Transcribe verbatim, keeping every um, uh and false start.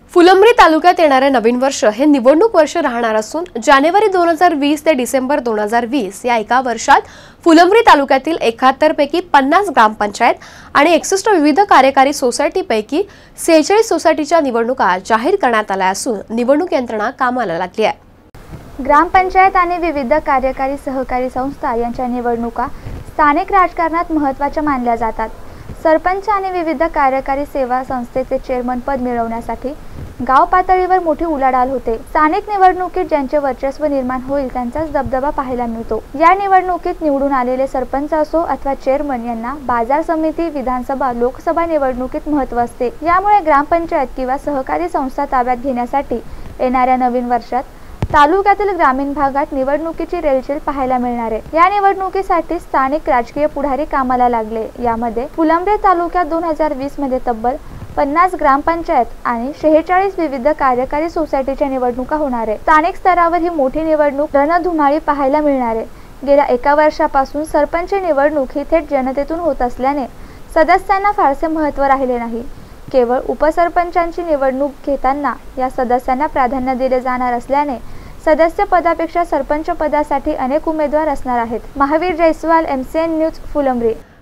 फुलंब्री तालुक्यात येणारे नवीन वर्ष हे निवडणूक वर्ष राहणार असून जानेवारी दोन हजार वीस ते डिसेंबर दोन हजार वीस या एका वर्षात फुलंब्री तालुक्यातील एकाहत्तर पैकी पन्नास ग्रामपंचायत आणि एकसष्ट विविध कार्यकारी सोसायटीपैकी सेहेचाळीस सोसायटीच्या निवडणुका जाहीर करण्यात आल्या असून निवडणूक यंत्रणा कामाला लागली आहे। ग्रामपंचायत आणि विविध कार्यकारी सहकारी संस्था यांच्या निवडणुका स्थानिक राजकारणात महत्त्वाच्या मानल्या जातात। सरपंच आणि विविध कार्यकारी सेवा संस्थेचे चेअरमन पद मिळवण्यासाठी गाव पातळीवर मोठी उलाढाल होते। स्थानिक निवडणुकीत ज्यांचे वर्चस्व निर्माण होईल त्यांचाच दबदबा पाहायला मिळतो। या निवडणुकीत निवडून आलेले सरपंच असो अथवा चेअरमन यांना बाजार समिती, विधानसभा, लोकसभा निवडणुकीत महत्त्व असते। यामुळे ग्रामपंचायत किंवा सहकारी संस्था ताब्यात घेण्यासाठी येणाऱ्या नवीन वर्षात तालुक्यातील ग्रामीण भागात निवडणुकीची रेलचेल पाहायला मिळणार आहे। या निवडणुकीसाठी स्थानिक राजकीय पुढारी कामाला लागले। यामध्ये फुलंब्री तालुक्यात दोन हजार वीस मध्ये तब्बल पन्नास ग्रामपंचायत आणि शेहेचाळीस विविध कार्यकारी सोसायटीच्या निवडणुका होणार आहे। स्थानिक स्तरावर ही मोठी निवडणूक रणधुमाळी पाहायला मिळणार आहे। गेल्या एका वर्षापासून सरपंच निवडणूक ही थेट जनतेतून होत असल्याने सदस्यांना फारसे महत्त्व राहिले नाही। केवळ उपसरपंचांची निवडणूक घेताना या सदस्यांना प्राधान्य दिले जाणार असल्याने सदस्य पदापेक्षा सरपंच पदासाठी अनेक उमेदवार असणार आहेत। Mahavir Jaiswal, M C N news, Phulambri.